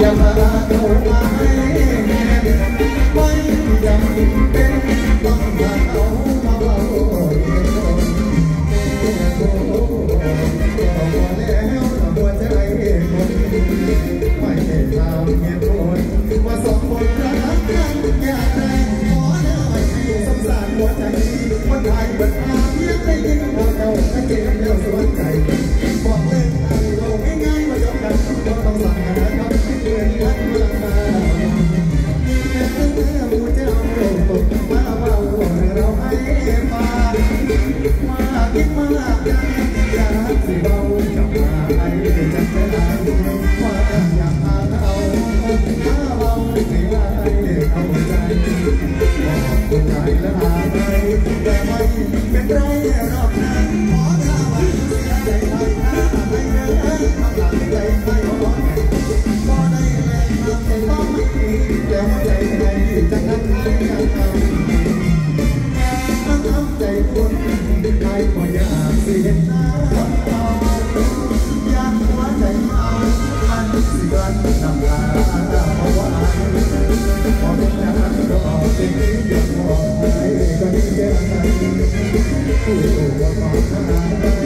อย่ามาเข้ามาให้ไม่จำเป็นต้องมาเอามาเบาเย็นลงโอ้โหก็พอแล้วหัวใจคนไม่ได้ทำเหตุผลว่าสองคนรักกันอย่างไรขอได้สงสารหัวใจคนไทยเบิดอาเพียงได้ยินว่าเจ้าตะเกียบเลี้ยวสวนใจบอกเล่นเอาโลกง่ายๆมาจบกันก็ต้องสั่งหาคำที่เพื่อนรักมาแค่เมื่อผู้เจ้ามาเว่าเราให้ฟังว่าคิดมากอยากสิเบาจับมาให้จับไม่ได้ว่าอยากมาเอาถ้าเบาไม่ได้เข้าใจบอกคนไทยและหาไม่แต่ไม่เป็นไรรอบนั้นขอข้าวันเสียใจไทยหน้าไม่เดินทำหลังใจไม่ขอก็ได้แรงทำแต่ต้องไม่ดีแต่ว่าใจใจจะทำให้กันทำใจคนใครก็อยากเสียหน้าอยากหัวใจเอาอันสิกันนำลาเพราะว่าพอเป็นอย่างก็ออกสิ่งที่ยังมองไม่ก็ดีแค่ไหนผู้ว่าก่อนหน้า